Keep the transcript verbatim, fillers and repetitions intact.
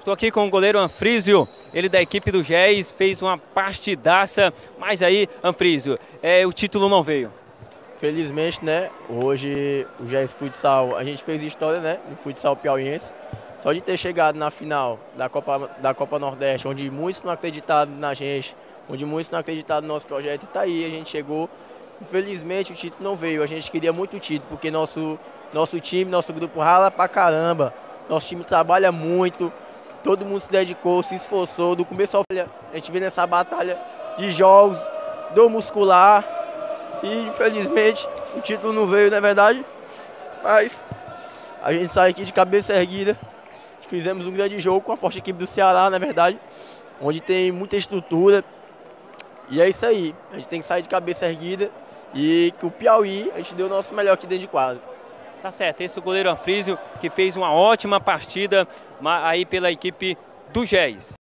Estou aqui com o goleiro Anfrísio, ele da equipe do G E S, fez uma partidaça, mas aí, Anfrísio, é, o título não veio. Felizmente, né, hoje o G E S Futsal, a gente fez história, né, no futsal piauiense. Só de ter chegado na final da Copa, da Copa Nordeste, onde muitos não acreditaram na gente, onde muitos não acreditaram no nosso projeto, e tá aí, a gente chegou. Infelizmente o título não veio, a gente queria muito o título, porque nosso, nosso time, nosso grupo rala pra caramba, nosso time trabalha muito, todo mundo se dedicou, se esforçou, do começo ao fim, a gente vem nessa batalha de jogos, do muscular, e infelizmente o título não veio, não é verdade? Mas a gente sai aqui de cabeça erguida, fizemos um grande jogo com a forte equipe do Ceará, na verdade, onde tem muita estrutura. E é isso aí, a gente tem que sair de cabeça erguida e que o Piauí, a gente deu o nosso melhor aqui dentro de quadra. Tá certo, esse é o goleiro Anfrísio que fez uma ótima partida aí pela equipe do G E S.